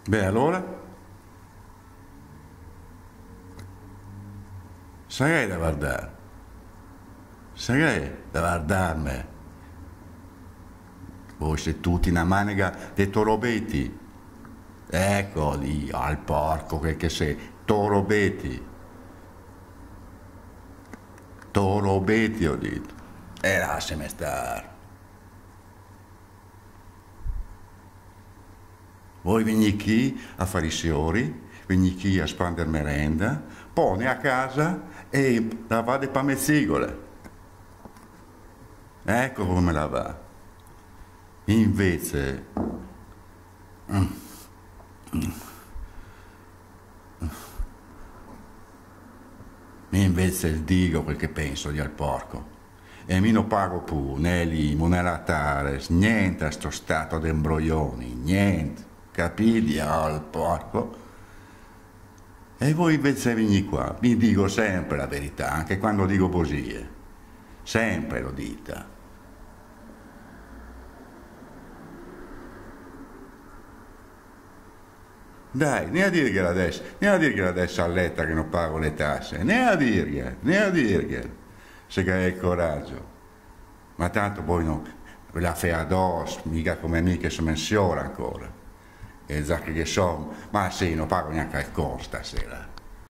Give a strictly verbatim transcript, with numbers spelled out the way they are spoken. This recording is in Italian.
Beh, allora, sarei da guardare, sarei da guardarmi. Voi siete tutti una manica di torobetti. Ecco lì, al porco, quel che sei, torobetti. Torobetti, ho detto. E lasciami stare. Voi venite qui a fare i siori, venite qui a spandere merenda, poi a casa e lavate per mezzigole. Ecco come la va. Invece, invece dico quel che penso di al porco. E mi non pago più, né limo, né lattare, niente a sto stato d'embroglioni, niente. Capiti al porco? E voi invece venite qua, vi dico sempre la verità, anche quando dico bugie. Sempre lo dite. Dai, né a dirgliela adesso, né a dirgliela adesso a letta che non pago le tasse, né a dirgliela, né a dirgliela, se che hai il coraggio. Ma tanto poi non, la fai addosso, mica come me che si mensiona ancora. E già che so, ma sì, non pago neanche il corso stasera.